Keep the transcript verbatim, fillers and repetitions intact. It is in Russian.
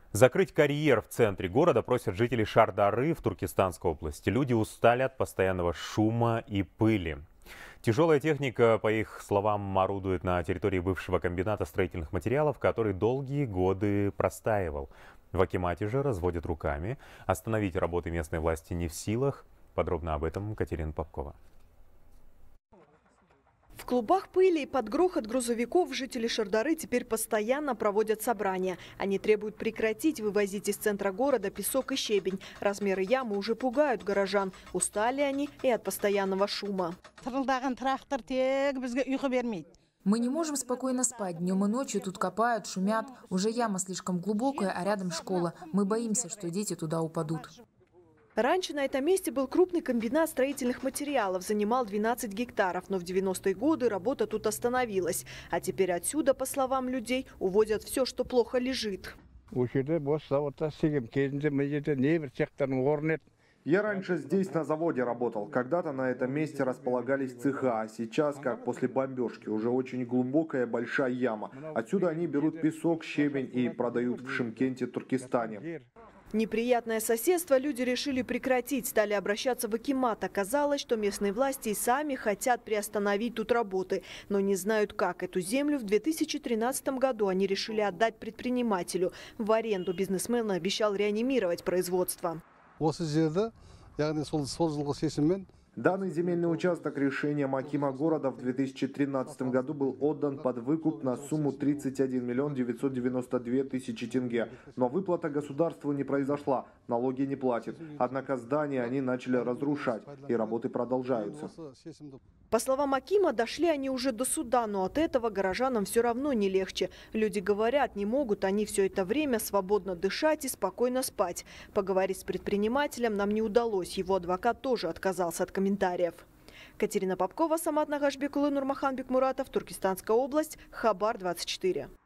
Закрыть карьер в центре города просят жители Шардары в Туркестанской области. Люди устали от постоянного шума и пыли. Тяжелая техника, по их словам, орудует на территории бывшего комбината строительных материалов, который долгие годы простаивал. В акимате же разводят руками. Остановить работы местной власти не в силах. Подробно об этом Катерина Попкова. В клубах пыли и под грохот грузовиков жители Шардары теперь постоянно проводят собрания. Они требуют прекратить вывозить из центра города песок и щебень. Размеры ямы уже пугают горожан. Устали они и от постоянного шума. Мы не можем спокойно спать. Днем и ночью тут копают, шумят. Уже яма слишком глубокая, а рядом школа. Мы боимся, что дети туда упадут. Раньше на этом месте был крупный комбинат строительных материалов, занимал двенадцать гектаров, но в девяностые годы работа тут остановилась. А теперь отсюда, по словам людей, уводят все, что плохо лежит. Я раньше здесь на заводе работал. Когда-то на этом месте располагались цеха, а сейчас, как после бомбежки, уже очень глубокая большая яма. Отсюда они берут песок, щебень и продают в Шымкенте, Туркестане. Неприятное соседство люди решили прекратить, стали обращаться в акимат. Оказалось, что местные власти и сами хотят приостановить тут работы, но не знают как. Эту землю в две тысячи тринадцатом году они решили отдать предпринимателю. В аренду бизнесмен обещал реанимировать производство. Данный земельный участок решением акима города в две тысячи тринадцатом году был отдан под выкуп на сумму тридцать один миллион девятьсот девяносто две тысячи тенге. Но выплата государству не произошла, налоги не платят. Однако здание они начали разрушать, и работы продолжаются. По словам акима, дошли они уже до суда, но от этого горожанам все равно не легче. Люди говорят, не могут они все это время свободно дышать и спокойно спать. Поговорить с предпринимателем нам не удалось, его адвокат тоже отказался от комментариев. Катерина Попкова, Самат Нагашбекулы, Нурмахан Бекмуратов, Туркестанская область, Хабар двадцать четыре.